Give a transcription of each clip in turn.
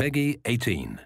Peggy 18.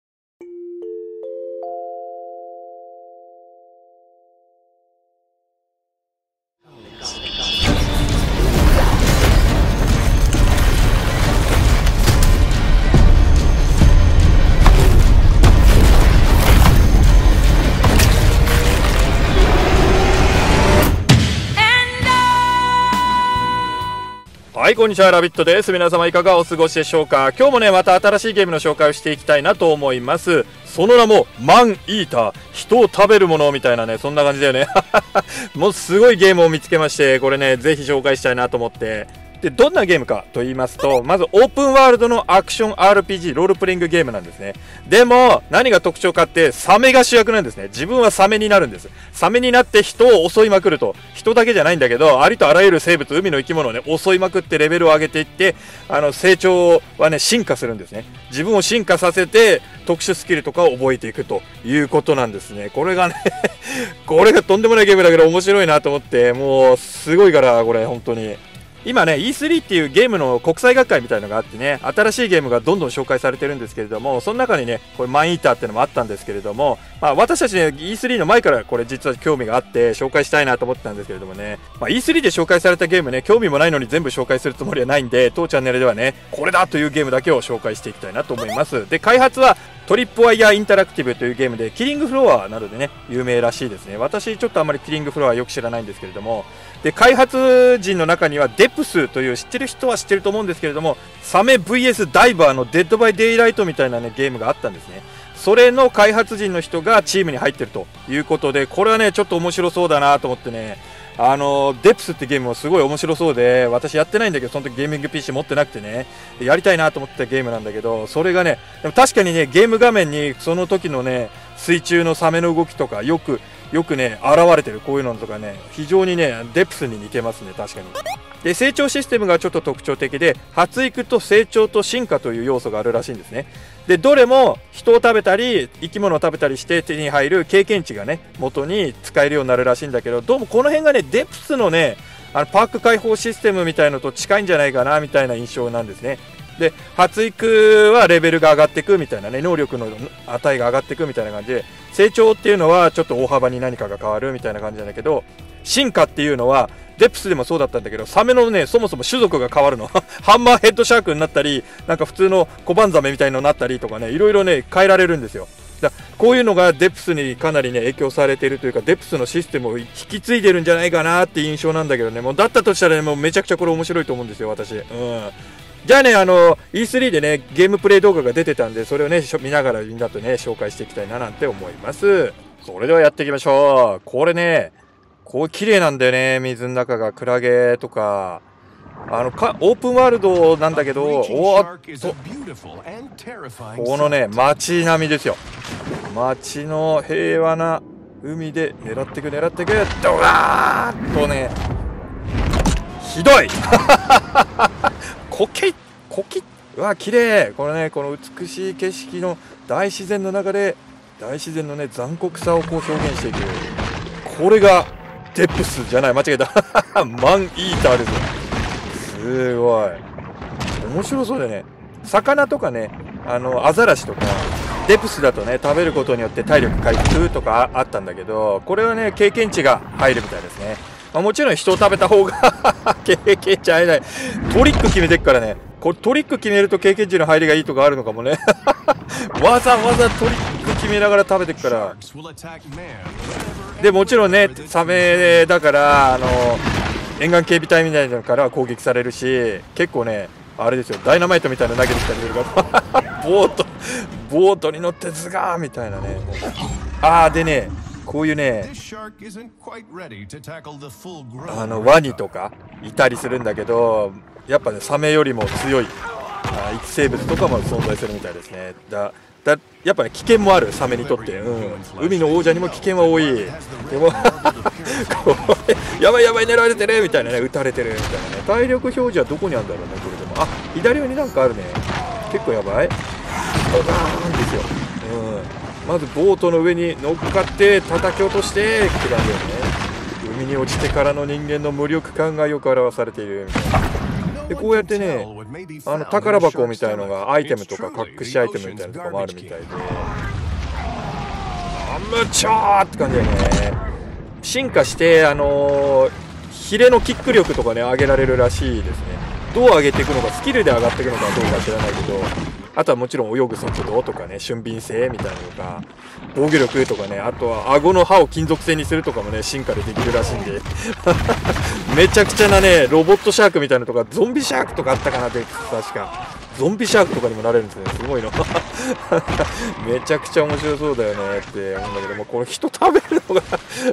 はい、こんにちは、ラビットです。皆様いかがお過ごしでしょうか。今日もね、また新しいゲームの紹介をしていきたいなと思います。その名も、マンイーター。人を食べるものみたいなね、そんな感じだよね。もうすごいゲームを見つけまして、これね、ぜひ紹介したいなと思って。で、どんなゲームかと言いますと、まずオープンワールドのアクション RPG ロールプレイングゲームなんですね。でも、何が特徴かって、サメが主役なんですね。自分はサメになるんです。サメになって人を襲いまくると。人だけじゃないんだけど、ありとあらゆる生物、海の生き物をね、襲いまくってレベルを上げていって、成長はね、進化するんですね。自分を進化させて、特殊スキルとかを覚えていくということなんですね。これがね、これがとんでもないゲームだけど面白いなと思って、もう、すごいから、これ、本当に。今ね E3 っていうゲームの国際学会みたいなのがあってね、新しいゲームがどんどん紹介されてるんですけれども、その中にねこれマンイーターってのもあったんですけれども、私たちね E3 の前からこれ実は興味があって紹介したいなと思ってたんですけれどもね、E3 で紹介されたゲームね、興味もないのに全部紹介するつもりはないんで、当チャンネルではねこれだというゲームだけを紹介していきたいなと思います。で、開発はトリップワイヤーインタラクティブというゲームで、キリングフロアなどでね有名らしいですね。私ちょっとあんまりキリングフロアよく知らないんですけれども、で開発陣の中にはデプスという、知ってる人は知ってると思うんですけれども、サメ VS ダイバーのデッドバイデイライトみたいなねゲームがあったんですね。それの開発陣の人がチームに入ってるということで、これはねちょっと面白そうだなと思ってね、デプスってゲームもすごい面白そうで、私やってないんだけど、その時ゲーミング PC 持ってなくてね、やりたいなと思ってたゲームなんだけど、それがね、でも確かにね、ゲーム画面にその時のね、水中のサメの動きとか、よくね、現れてる、こういうのとかね、非常にね、デプスに似てますね、確かに。で、成長システムがちょっと特徴的で、発育と成長と進化という要素があるらしいんですね。で、どれも人を食べたり生き物を食べたりして手に入る経験値がね元に使えるようになるらしいんだけど、どうもこの辺がねデプスのねパーク開放システムみたいのと近いんじゃないかなみたいな印象なんですね。で、発育はレベルが上がっていくみたいなね、能力の値が上がっていくみたいな感じで、成長っていうのはちょっと大幅に何かが変わるみたいな感じなんだけど、進化っていうのはデプスでもそうだったんだけど、サメのねそもそも種族が変わるのハンマーヘッドシャークになったり、なんか普通のコバンザメみたいのになったりとかね、いろいろね変えられるんですよ。こういうのがデプスにかなりね影響されているというか、デプスのシステムを引き継いでるんじゃないかなっていう印象なんだけどね、もうだったとしたらね、もうめちゃくちゃこれ面白いと思うんですよ、私。じゃあね、E3 でねゲームプレイ動画が出てたんで、それをね見ながらみんなとね紹介していきたいななんて思います。それではやっていきましょう。これね、こう綺麗なんだよね、水の中が。クラゲとかオープンワールドなんだけど、このね街並みですよ。街の平和な海で狙っていくドワーッとね、ひどいコキうわ綺麗。これね、この美しい景色の大自然の中で大自然のね残酷さをこう表現していく、これがデプスじゃない、間違えたマンイーターですよ。すごい面白そうでね、魚とかねアザラシとかデプスだとね食べることによって体力回復とかあったんだけど、これはね経験値が入るみたいですね。もちろん人を食べた方が経験値入らない、トリック決めてっからね、これトリック決めると経験値の入りがいいとかあるのかもねわざわざトリック決めながら食べてっから。でもちろんねサメだから沿岸警備隊みたいなのから攻撃されるし、結構ねあれですよ、ダイナマイトみたいなの投げてきたりするからボートに乗ってズガーみたいなね。でね、こういうねワニとかいたりするんだけど、やっぱねサメよりも強い生物とかも存在するみたいですね。やっぱね危険もある、サメにとって。海の王者にも危険は多い。でもやばい狙われてるみたいなね、撃たれてるみたいなね。体力表示はどこにあるんだろうね、これでも。左上になんかあるね。結構やばい。ドカーンですよ。まずボートの上に乗っかって叩き落としてって感じだよね。海に落ちてからの人間の無力感がよく表されているみたいな。 でこうやってね、宝箱みたいのがアイテムとか隠しアイテムみたいなのとかもあるみたいで、むちゃーって感じだよね。進化してヒレのキック力とかね上げられるらしいですね。どう上げていくのか、スキルで上がっていくのかどうか知らないけど、あとはもちろん泳ぐ速度とかね、俊敏性みたいなのとか、防御力とかね、あとは顎の歯を金属製にするとかもね、進化でできるらしいんでめちゃくちゃなね、ロボットシャークみたいなのとか、ゾンビシャークとかあったかなって、確か。ゾンビシャークとかにもなれるんですね。すごいのめちゃくちゃ面白そうだよねって思うんだけども、この人食べるのが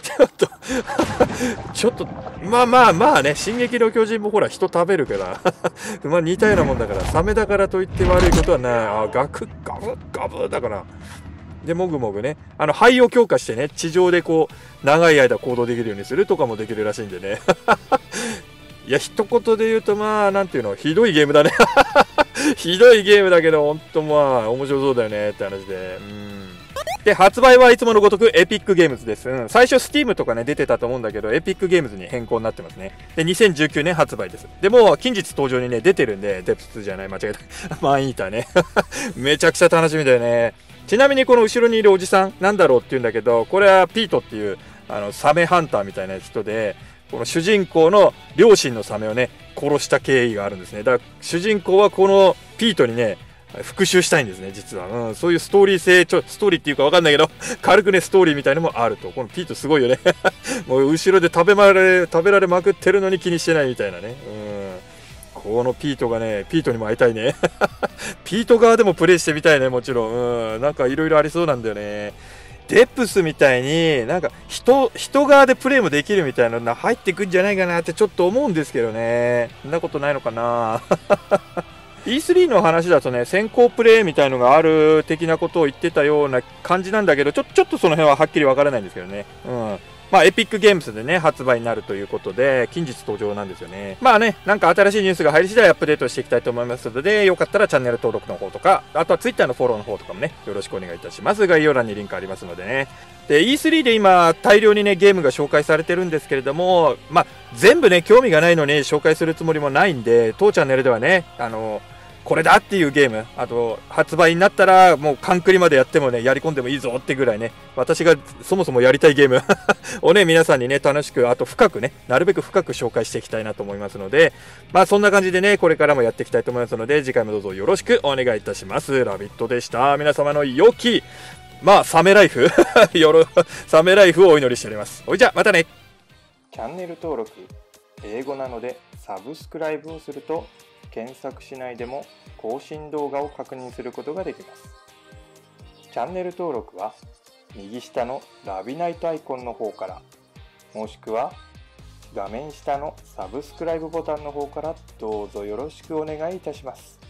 ちょっとまあね、進撃の巨人もほら人食べるからまあ似たようなもんだから、サメだからといって悪いことはない。ガブガブだから。でもぐもぐね、肺を強化してね、地上でこう長い間行動できるようにするとかもできるらしいんでねいや、一言で言うと、まあなんていうの、ひどいゲームだねひどいゲームだけど、ほんとまあ面白そうだよねって話で。で、発売はいつものごとくエピックゲームズです。最初 Steam とかね出てたと思うんだけど、エピックゲームズに変更になってますね。で、2019年発売です。でも近日登場にね出てるんで、デプスじゃない、間違えたマンイーターねめちゃくちゃ楽しみだよね。ちなみにこの後ろにいるおじさんなんだろうって言うんだけど、これはピートっていうサメハンターみたいな人で、この主人公の両親のサメをね殺した経緯があるんですね。だから主人公はこのピートにね復讐したいんですね、実は。そういうストーリー性、ストーリーっていうか分かんないけど軽くねストーリーみたいのもあると。このピートすごいよねもう後ろで食べられまくってるのに気にしてないみたいなね。このピートがね、ピートにも会いたいねピート側でもプレイしてみたいね、もちろん。なんかいろいろありそうなんだよね。デプスみたいになんか人側でプレイもできるみたいなの入ってくんじゃないかなってちょっと思うんですけどね。そんなことないのかなE3 の話だとね、先行プレイみたいのがある的なことを言ってたような感じなんだけど、ちょっとその辺ははっきりわからないんですけどね。まあ、エピックゲームズでね、発売になるということで、近日登場なんですよね。まあね、なんか新しいニュースが入り次第アップデートしていきたいと思いますので、よかったらチャンネル登録の方とか、あとは Twitter のフォローの方とかもね、よろしくお願いいたします。概要欄にリンクありますのでね。で、E3 で今、大量にね、ゲームが紹介されてるんですけれども、まあ、全部ね、興味がないのに紹介するつもりもないんで、当チャンネルではね、これだっていうゲーム、あと発売になったらもうカンクリまでやってもね、やり込んでもいいぞってぐらいね、私がそもそもやりたいゲームをね、皆さんにね、楽しく、あと深くね、なるべく深く紹介していきたいなと思いますので、まあそんな感じでね、これからもやっていきたいと思いますので、次回もどうぞよろしくお願いいたします。ラビットでした。皆様の良き、まあサメライフサメライフをお祈りしております。ほいじゃ、またね。チャンネル登録、英語なのでサブスクライブをすると、検索しないでも更新動画を確認することができます。チャンネル登録は右下のラビナイトアイコンの方から、もしくは画面下のサブスクライブボタンの方からどうぞよろしくお願いいたします。